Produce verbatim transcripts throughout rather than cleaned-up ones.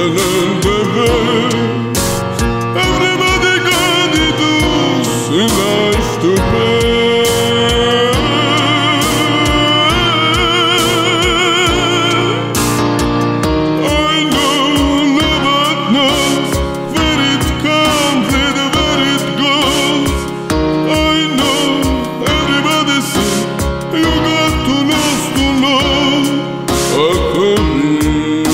and the best. Everybody got it in life to pay. I know nobody knows where it comes and where it goes. I know everybody says you got to lose to know. I could be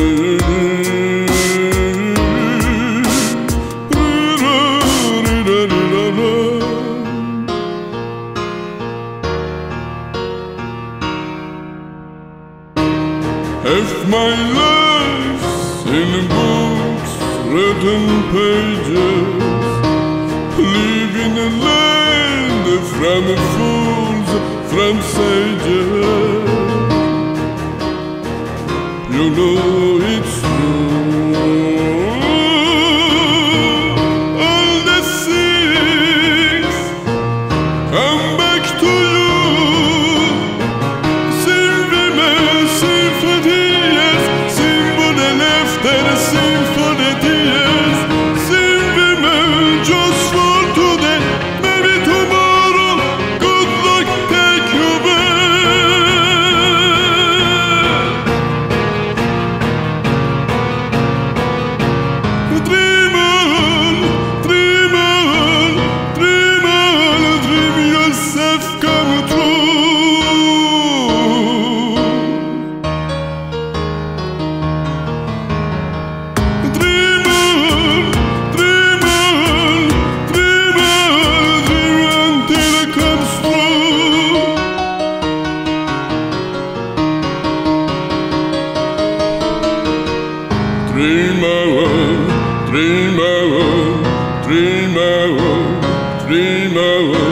if my life's in books, written pages, live in a land from fools, from sages, you know it's true. All the things come back to you. Sing for the tears, sing women just for today, maybe tomorrow, good luck take you back. Dream on, dream on, dream on, dream yourself come true. Dream on, dream on, dream on, dream on.